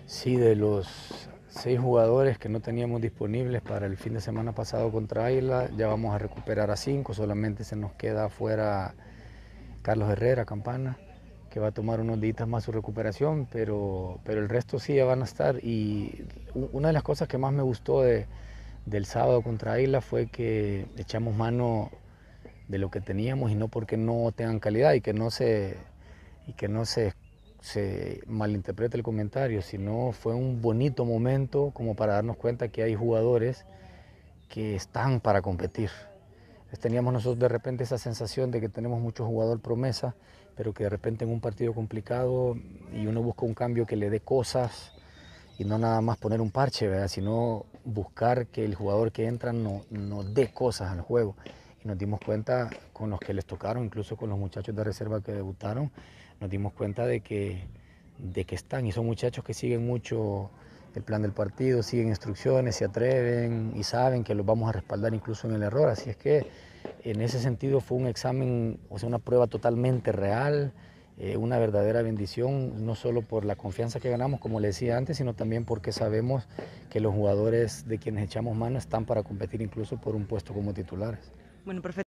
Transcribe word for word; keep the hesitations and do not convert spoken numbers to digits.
Sí, de los seis jugadores que no teníamos disponibles para el fin de semana pasado contra Águila, ya vamos a recuperar a cinco, solamente se nos queda afuera Carlos Herrera, Campana, que va a tomar unos días más su recuperación, pero, pero el resto sí ya van a estar. Y una de las cosas que más me gustó de, del sábado contra Águila fue que echamos mano de lo que teníamos y no porque no tengan calidad y que no se, y que no se, se malinterprete el comentario, sino fue un bonito momento como para darnos cuenta que hay jugadores que están para competir. Entonces teníamos nosotros de repente esa sensación de que tenemos mucho jugador promesa, pero que de repente en un partido complicado y uno busca un cambio que le dé cosas y no nada más poner un parche, ¿verdad? Sino buscar que el jugador que entra no, no dé cosas al juego. Y nos dimos cuenta con los que les tocaron, incluso con los muchachos de reserva que debutaron, nos dimos cuenta de que, de que están y son muchachos que siguen mucho el plan del partido, siguen instrucciones, se atreven y saben que los vamos a respaldar incluso en el error. Así es que en ese sentido fue un examen, o sea, una prueba totalmente real, eh, una verdadera bendición, no solo por la confianza que ganamos, como le decía antes, sino también porque sabemos que los jugadores de quienes echamos mano están para competir incluso por un puesto como titulares. Bueno, perfecto.